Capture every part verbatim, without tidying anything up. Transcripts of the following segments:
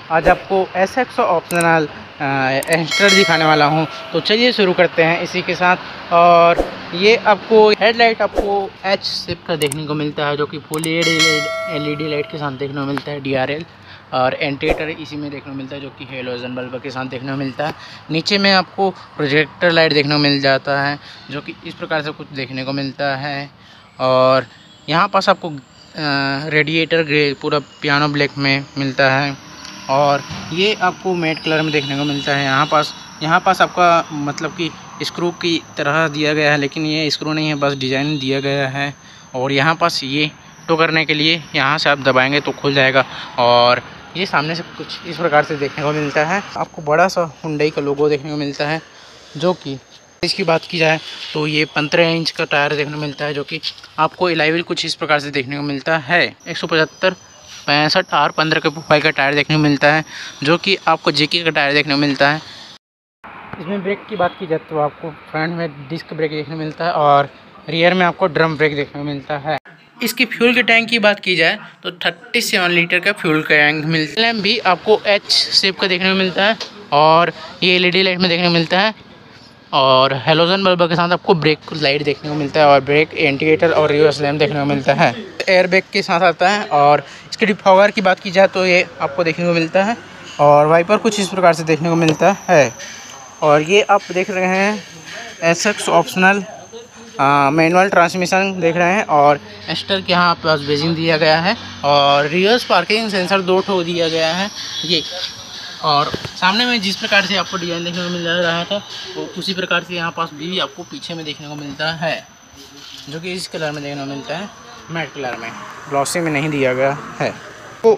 आज आपको S X optional एंस्टर दिखाने वाला हूं। तो चलिए शुरू करते हैं इसी के साथ। और ये आपको हेडलाइट आपको एच शेप का देखने को मिलता है, जो कि full L E D light के साथ देखने को मिलता है, डी आर एल। और इंडिकेटर इसी में देखने को मिलता है, जो कि हेलोजन बल्ब के साथ देखने को मिलता है। नीचे में आपको प्रोजेक्टर लाइट देखने को मिल जाता है, जो कि इस प्रकार से कुछ देखने को मिलता है। और यहाँ पास आपको रेडिएटर ग्रे पूरा पियानो ब्लैक में मिलता है। और ये आपको मैट कलर में देखने को मिलता है। यहाँ पास यहाँ पास आपका मतलब कि स्क्रू की तरह दिया गया है, लेकिन ये स्क्रू नहीं है, बस डिज़ाइन दिया गया है। और यहाँ पास ये टो करने के लिए यहाँ से आप दबाएंगे तो खुल जाएगा। और ये सामने से कुछ इस प्रकार से देखने को मिलता है। आपको बड़ा सा हुंडई का लोगो देखने को मिलता है, जो कि इसकी बात की जाए तो ये पंद्रह इंच का टायर देखने को मिलता है, जो कि आपको एलाइविल कुछ इस प्रकार से देखने को मिलता है। एक सौ पचहत्तर पैंसठ आर पंद्रह के प्रोफाइल का टायर देखने को मिलता है, जो कि आपको जेके का टायर देखने को मिलता है। इसमें ब्रेक की बात की जाए तो आपको फ्रंट में डिस्क ब्रेक देखने को मिलता है और रियर में आपको ड्रम ब्रेक देखने को मिलता है। इसकी फ्यूल के टैंक की बात की जाए तो सैंतीस लीटर का फ्यूल का टैंक मिलता है। लैम्प भी आपको एच शेप का देखने को मिलता है और ये एल ई डी लाइट में देखने को मिलता है। और हेलोजन बल्ब के साथ आपको ब्रेक लाइट देखने को मिलता है और ब्रेक इंडिकेटर और रिवर्स लैम्प देखने को मिलता है। एयर बैग के साथ आता है। और इसके डिफॉगर की बात की जाए तो ये आपको देखने को मिलता है। और वाइपर कुछ इस प्रकार से देखने को मिलता है। और ये आप देख रहे हैं S X optional manual transmission देख रहे हैं। और एस्टर के यहाँ पास बेजिंग दिया गया है और रिवर्स पार्किंग सेंसर दो ठो दिया गया है ये। और सामने में जिस प्रकार से आपको डिज़ाइन देखने को मिल रहा था वो उसी प्रकार से यहाँ पास भी आपको पीछे में देखने को मिलता है, जो कि इस कलर में देखने को मिलता है, मैट कलर में, ग्लॉसी में नहीं दिया गया है। तो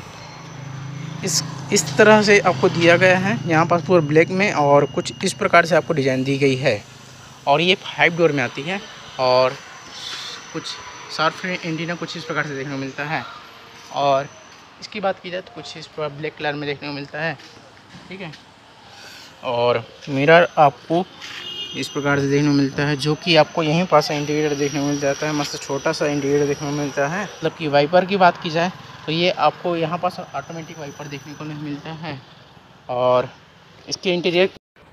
इस इस तरह से आपको दिया गया है यहाँ पास पूरा ब्लैक में, और कुछ इस प्रकार से आपको डिज़ाइन दी गई है। और ये फाइव डोर में आती है और कुछ शार्प एंटीना कुछ इस प्रकार से देखने को मिलता है। और इसकी बात की जाए तो कुछ इस पर ब्लैक कलर में देखने को मिलता है, ठीक है। और मिरर आपको इस प्रकार से देखने को मिलता है, जो कि आपको यहीं पास इंडिकेटर देखने को मिल जाता है। मस्त छोटा सा इंडिकेटर देखने को मिलता है। मतलब कि वाइपर की बात की जाए तो ये आपको यहाँ पास ऑटोमेटिक वाइपर देखने को नहीं मिलता है। और इसके इंटीरियर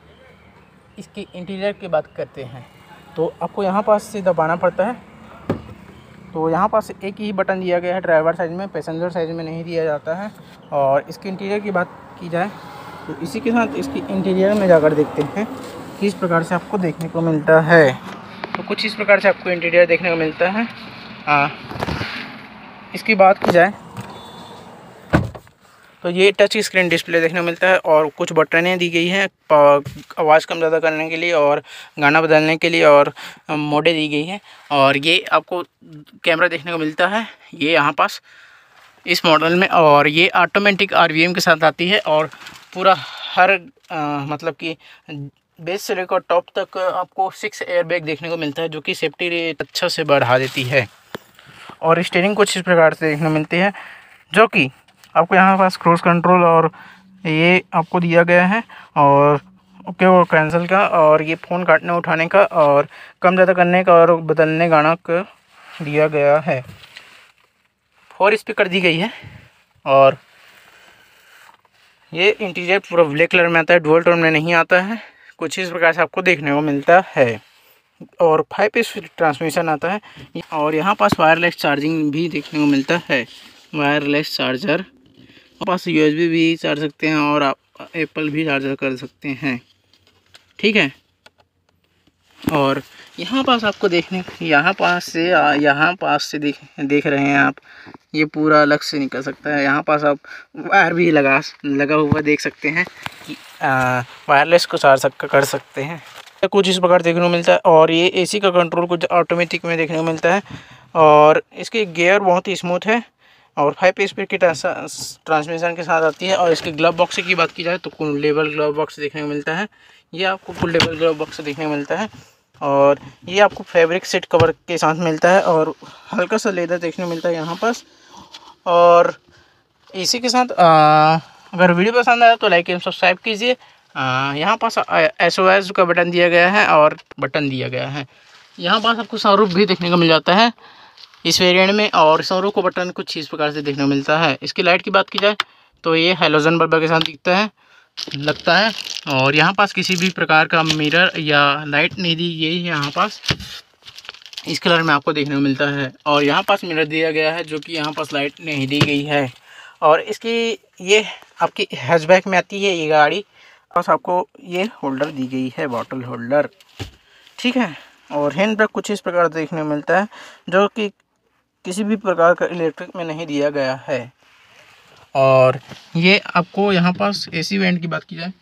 इसके इंटीरियर की बात करते हैं तो आपको यहाँ पास से दबाना पड़ता है। तो यहाँ पास एक ही बटन दिया गया है ड्राइवर साइज में, पैसेंजर साइज में नहीं दिया जाता है। और इसके इंटीरियर की बात की जाए तो इसी के साथ इसकी इंटीरियर में जाकर देखते हैं किस प्रकार से आपको देखने को मिलता है। तो कुछ इस प्रकार से आपको इंटीरियर देखने को मिलता है। आ, इसकी बात की जाए तो ये टच स्क्रीन डिस्प्ले देखने को मिलता है और कुछ बटनें दी गई हैं आवाज़ कम ज़्यादा करने के लिए और गाना बदलने के लिए, और मोडे दी गई है। और ये आपको कैमरा देखने को मिलता है ये यहाँ पास इस मॉडल में। और ये ऑटोमेटिक आर वी एम के साथ आती है और पूरा हर आ, मतलब कि बेस से लेकर टॉप तक आपको सिक्स एयर बैग देखने को मिलता है, जो कि सेफ्टी रेट अच्छा से बढ़ा देती है। और स्टीयरिंग कुछ इस प्रकार से देखने को मिलती है, जो कि आपको यहाँ पास क्रूज कंट्रोल और ये आपको दिया गया है। और ओके और कैंसिल का, और ये फ़ोन काटने उठाने का और कम ज़्यादा करने का और बदलने गाना का दिया गया है। फोर स्पीकर दी गई है। और ये इंटीरियर पूरा ब्लैक कलर में आता है, डुअल टोन में नहीं आता है। कुछ इस प्रकार से आपको देखने को मिलता है। और फाइव स्पीड ट्रांसमिशन आता है। और यहाँ पास वायरलेस चार्जिंग भी देखने को मिलता है, वायरलेस चार्जर। पास यू एस बी भी चार्ज सकते हैं और आप एप्पल भी चार्जर कर सकते हैं, ठीक है। और यहाँ पास आपको देखने यहाँ पास से यहाँ पास से देख देख रहे हैं आप, ये पूरा अलग से निकल सकता है। यहाँ पास आप वायर भी लगा लगा हुआ देख सकते हैं कि वायरलेस को चार्ज कर सकते हैं। कुछ इस प्रकार देखने को मिलता है। और ये एसी का कंट्रोल कुछ ऑटोमेटिक में देखने को मिलता है। और इसके गियर बहुत ही स्मूथ है और फाइव स्पीड की ट्रांसमिशन के साथ आती है। और इसके ग्लव बॉक्स की बात की जाए तो फोल्डेबल ग्लव बॉक्स देखने को मिलता है। ये आपको फोल्डेबल ग्लव बॉक्स देखने को मिलता है। और ये आपको फैब्रिक सीट कवर के साथ मिलता है और हल्का सा लेदर देखने को मिलता है यहाँ पास। और इसी के साथ आ, अगर वीडियो पसंद आया तो लाइक एंड सब्सक्राइब कीजिए। यहाँ पास एस ओ एस का बटन दिया गया है और बटन दिया गया है। यहाँ पास आपको सनरूफ भी देखने को मिल जाता है इस वेरिएंट में। और सनरूफ को बटन कुछ इस प्रकार से देखने को मिलता है। इसकी लाइट की बात की जाए तो ये हेलोजन बल्ब के साथ दिखता है लगता है। और यहाँ पास किसी भी प्रकार का मिरर या लाइट नहीं दी गई है, यहाँ पास इस कलर में आपको देखने को मिलता है। और यहाँ पास मिरर दिया गया है जो कि यहाँ पास लाइट नहीं दी गई है। और इसकी ये आपकी हैचबैक में आती है ये गाड़ी, बस आपको ये होल्डर दी गई है, बॉटल होल्डर, ठीक है। और हैंड ब्रेक कुछ इस प्रकार देखने को मिलता है जो कि किसी भी प्रकार का इलेक्ट्रिक में नहीं दिया गया है। और ये आपको यहाँ पास एसी वेंट की बात की जाए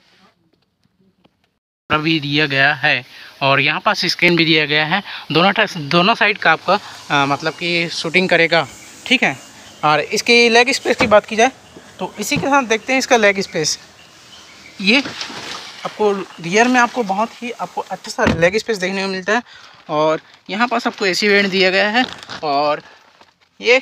भी दिया गया है। और यहाँ पास स्क्रीन भी दिया गया है, दोनों दोनों साइड का आपका आ, मतलब कि शूटिंग करेगा, ठीक है। और इसकी लेग स्पेस की बात की जाए तो इसी के साथ देखते हैं इसका लेग स्पेस। ये आपको रियर में आपको बहुत ही आपको अच्छा सा लेग स्पेस देखने को मिलता है। और यहाँ पास आपको एसी वेंट दिया गया है। और ये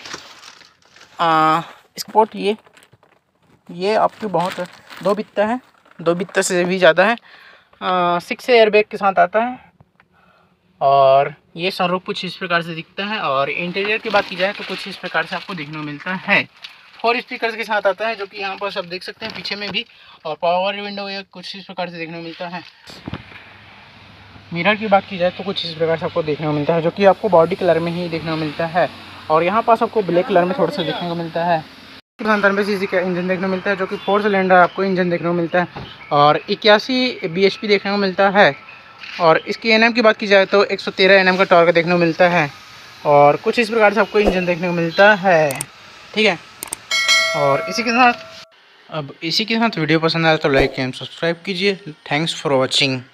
स्पोर्ट ये ये आपकी बहुत दो बित्ता है, दो बित्ता से भी ज़्यादा है, सिक्स एयरबैग के साथ आता है। और ये सनरूफ कुछ इस प्रकार से दिखता है। और इंटीरियर की बात की जाए तो कुछ इस प्रकार से आपको देखने को मिलता है। फोर स्पीकर्स के साथ आता है जो कि यहाँ पर सब देख सकते हैं पीछे में भी। और पावर विंडो ये कुछ इस प्रकार से देखने को मिलता है। मिरर की बात की जाए तो कुछ इस प्रकार से आपको देखने को मिलता है जो कि आपको बॉडी कलर में ही देखने को मिलता है। और यहाँ पास आपको ब्लैक कलर में थोड़ा सा देखने को मिलता है। संतानवे सीसी का इंजन देखने को मिलता है जो कि फोर सिलेंडर आपको इंजन देखने को मिलता है। और इक्यासी बी एच पी देखने को मिलता है। और इसकी एन एम की बात की जाए तो एक सौ तेरह एन एम का टॉर्क देखने को मिलता है। और कुछ इस प्रकार से आपको इंजन देखने को मिलता है, ठीक है। और इसी के साथ अब इसी के साथ वीडियो पसंद आया तो लाइक एंड सब्सक्राइब कीजिए। Thanks for watching.